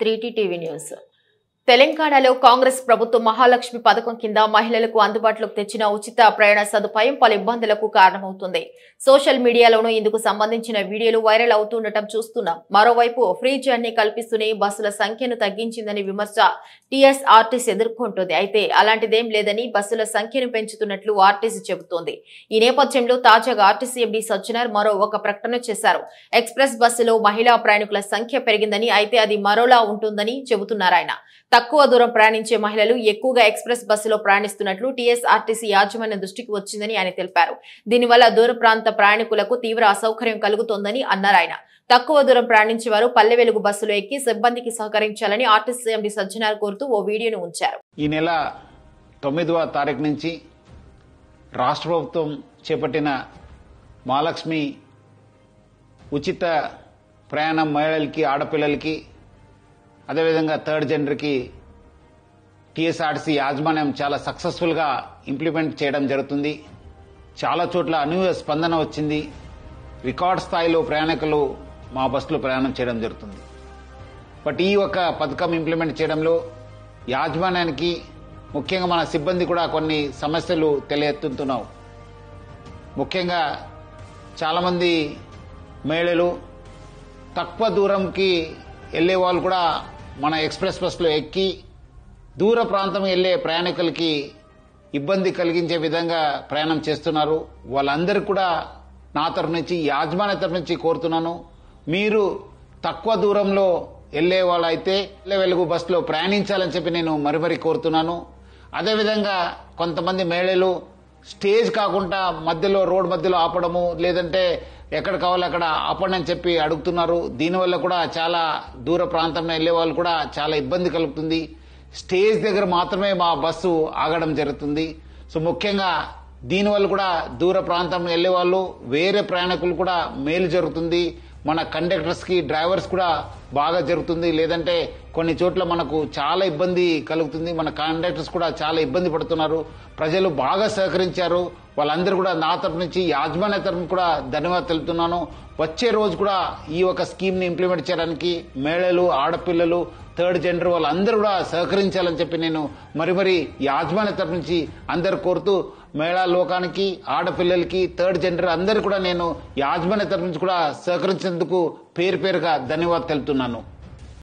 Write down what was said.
3T TV news తెలంగాణలో కాంగ్రెస్ ప్రభుత్వం మహాలక్ష్మి పథకం కింద మహిళలకు అందుబాటులోకి తెచ్చిన ఉచిత ప్రయాణ సదుపాయం పలు ఇబ్బందులకు కారణమవుతుంది. సోషల్ మీడియాలోనూ ఇందుకు సంబంధించిన వీడియోలు వైరల్ అవుతుండటం చూస్తున్నాం. మరోవైపు ఫ్రీ జర్నీ కల్పిస్తూనే బస్సుల సంఖ్యను తగ్గించిందని విమర్శ టీఎస్ఆర్టీసీ ఎదుర్కొంటోంది. అయితే అలాంటిదేం లేదని బస్సుల సంఖ్యను పెంచుతున్నట్లు ఆర్టీసీ చెబుతోంది. ఈ నేపథ్యంలో తాజాగా ఆర్టీసీ ఎండీ సజ్జనార్ మరో ఒక ప్రకటన చేశారు. ఎక్స్ప్రెస్ బస్సులో మహిళా ప్రయాణికుల సంఖ్య పెరిగిందని, అయితే అది మరోలా ఉంటుందని చెబుతున్నారు ఆయన. తక్కువ దూరం ప్రయాణించే మహిళలు ఎక్కువగా ఎక్స్ప్రెస్ బస్సులో ప్రయాణిస్తున్నట్లు టీఎస్ఆర్టీసీ యాజమాన్యం దృష్టికి వచ్చిందని ఆయన తెలిపారు. దీనివల్ల దూర ప్రాంత ప్రయాణికులకు తీవ్ర అసౌకర్యం కలుగుతోందని అన్నారు ఆయన. తక్కువ దూరం ప్రయాణించే వారు పల్లె వెలుగు బస్సులో ఎక్కి సిబ్బందికి సహకరించాలని ఆర్టీసీ ఎండీ సజ్జనార్ కోరుతూ ఓ వీడియోను ఉంచారు. ఈ నెల 9వ తారీఖు నుంచి రాష్ట్ర ప్రభుత్వం చేపట్టిన మహాలక్ష్మి ఉచిత ప్రయాణం మహిళలకి, ఆడపిల్లలకి, అదేవిధంగా థర్డ్ జెండర్కి టీఎస్ఆర్టీసీ యాజమాన్యం చాలా సక్సెస్ఫుల్ గా ఇంప్లిమెంట్ చేయడం జరుగుతుంది. చాలా చోట్ల అనూహ్య స్పందన వచ్చింది. రికార్డ్ స్థాయిలో ప్రయాణికులు మా బస్సులో ప్రయాణం చేయడం జరుగుతుంది. బట్ ఈ ఒక పథకం ఇంప్లిమెంట్ చేయడంలో యాజమాన్యానికి, ముఖ్యంగా మన సిబ్బంది కూడా కొన్ని సమస్యలు తెలియెత్తుతున్నావు. ముఖ్యంగా చాలా మంది మహిళలు తక్కువ దూరంకి వెళ్లే వాళ్ళు కూడా మన ఎక్స్ప్రెస్ బస్సులో ఎక్కి దూర ప్రాంతం వెళ్లే ప్రయాణికులకి ఇబ్బంది కలిగించే విధంగా ప్రయాణం చేస్తున్నారు. వాళ్ళందరికీ కూడా నా తరఫు నుంచి, యాజమాన్య తరఫు నుంచి కోరుతున్నాను, మీరు తక్కువ దూరంలో వెళ్లే వాళ్ళైతే వెలుగు బస్సులో ప్రయాణించాలని చెప్పి నేను మరీ కోరుతున్నాను. అదేవిధంగా కొంతమంది మహిళలు స్టేజ్ కాకుండా మధ్యలో, రోడ్ మధ్యలో ఆపడము, లేదంటే ఎక్కడ కావాలో అక్కడ ఆపండి అని చెప్పి అడుగుతున్నారు. దీనివల్ల కూడా చాలా దూర ప్రాంతంలో వెళ్లే వాళ్ళు కూడా చాలా ఇబ్బంది కలుగుతుంది. స్టేజ్ దగ్గర మాత్రమే మా బస్సు ఆగడం జరుగుతుంది. సో ముఖ్యంగా దీనివల్ల కూడా దూర ప్రాంతం వెళ్లే వాళ్ళు, వేరే ప్రయాణికులు కూడా మేలు జరుగుతుంది. మన కండక్టర్స్ కి, డ్రైవర్స్ కూడా బాగా జరుగుతుంది. లేదంటే కొన్ని చోట్ల మనకు చాలా ఇబ్బంది కలుగుతుంది. మన కండక్టర్స్ కూడా చాలా ఇబ్బంది పడుతున్నారు. ప్రజలు బాగా సహకరించారు. వాళ్ళందరూ కూడా నా తరపు నుంచి, యాజమాన్య తరపు కూడా ధన్యవాదాలు తెలుపుతున్నాను. వచ్చే రోజు కూడా ఈ ఒక స్కీమ్ ని ఇంప్లిమెంట్ చేయడానికి మహిళలు, ఆడపిల్లలు, థర్డ్ జెండర్ వాళ్ళందరూ కూడా సహకరించాలని చెప్పి నేను మరీ యాజమాన్య తరపు నుంచి అందరు కోరుతూ, మహిళా లోకానికి, ఆడపిల్లలకి, థర్డ్ జెండర్ అందరు కూడా నేను యాజమాన్య తరపు నుంచి కూడా సహకరించేందుకు పేరుగా ధన్యవాదాలు తెలుపుతున్నాను.